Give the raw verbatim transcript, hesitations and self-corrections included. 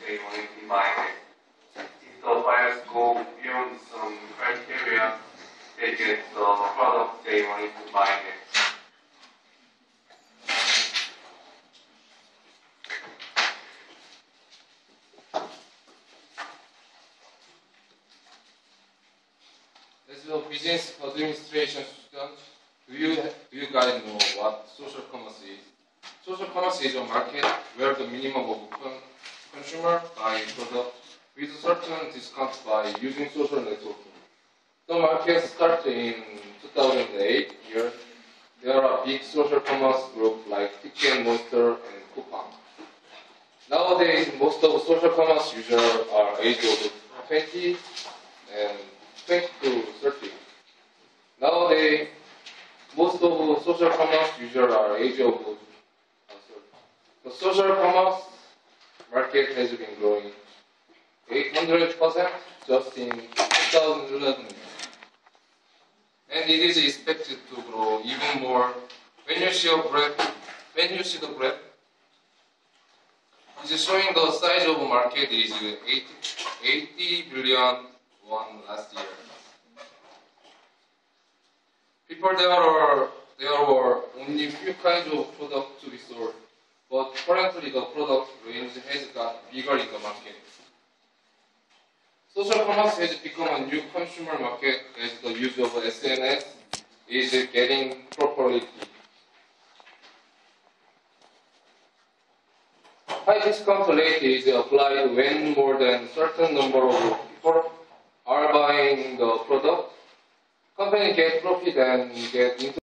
they want to combine it. If the buyers go beyond some criteria, they get the product they want to combine it. As a business administration student, do you, do you guys know what social commerce is? Social commerce is a market where the minimum of con consumer buy product with certain discount by using social networking. The market started in two thousand eight year. There are big social commerce groups like Tiki, Monster, and Coupang. Nowadays, most of social commerce users are age of twenty and twenty to thirty. Nowadays, most of social commerce users are age of the social commerce market has been growing eight hundred percent just in two thousand eleven. And it is expected to grow even more. When you see a graph, when you see the graph, it's showing the size of the market is eighty billion won last year. Before there were there were only few kinds of products to be sold, but currently the product range has got bigger in the market. Social commerce has become a new consumer market as the use of S N S is getting popularity. High discount rate is applied when more than certain number of people are buying the product. Company get profit and get into